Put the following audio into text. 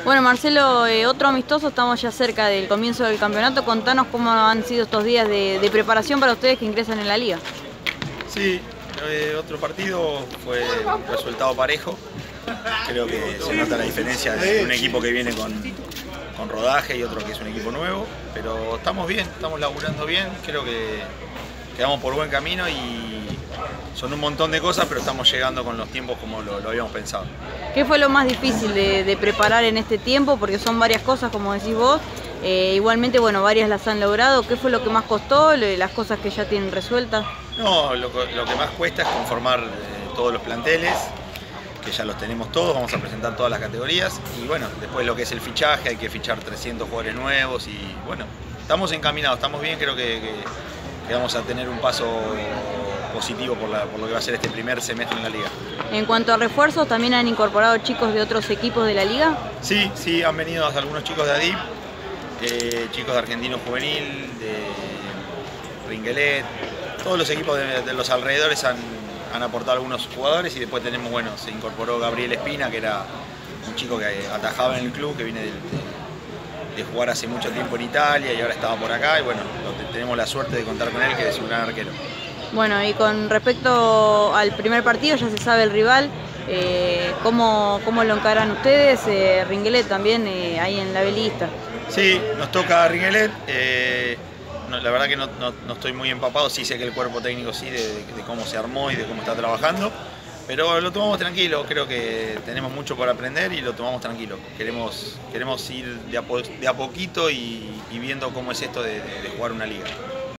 Bueno, Marcelo, otro amistoso, estamos ya cerca del comienzo del campeonato. Contanos cómo han sido estos días de preparación para ustedes que ingresan en la liga. Sí, otro partido fue un resultado parejo. Creo que se nota la diferencia de un equipo que viene con rodaje y otro que es un equipo nuevo. Pero estamos bien, estamos laburando bien. Creo que quedamos por buen camino y son un montón de cosas, pero estamos llegando con los tiempos como lo habíamos pensado. ¿Qué fue lo más difícil de preparar en este tiempo? Porque son varias cosas, como decís vos. Igualmente, bueno, varias las han logrado. ¿Qué fue lo que más costó? Las cosas que ya tienen resueltas. No, lo que más cuesta es conformar todos los planteles, que ya los tenemos todos, vamos a presentar todas las categorías. Y bueno, después lo que es el fichaje, hay que fichar 300 jugadores nuevos y bueno, estamos encaminados, estamos bien, creo que vamos a tener un paso positivo por lo que va a ser este primer semestre en la liga. En cuanto a refuerzos, ¿también han incorporado chicos de otros equipos de la liga? Sí, han venido algunos chicos de ADIP, chicos de Argentino Juvenil, de Ringelet, todos los equipos de los alrededores han aportado algunos jugadores y después tenemos, bueno, se incorporó Gabriel Espina, que era un chico que atajaba en el club, que viene de jugar hace mucho tiempo en Italia y ahora estaba por acá y bueno, tenemos la suerte de contar con él, que es un gran arquero. Bueno, y con respecto al primer partido, ya se sabe el rival. ¿Cómo lo encaran ustedes? Ringelet también ahí en la velista. Sí, nos toca Ringelet. La verdad que no estoy muy empapado, sí sé que el cuerpo técnico sí, de cómo se armó y de cómo está trabajando. Pero lo tomamos tranquilo, creo que tenemos mucho por aprender y lo tomamos tranquilo. Queremos ir de a poquito y viendo cómo es esto de jugar una liga.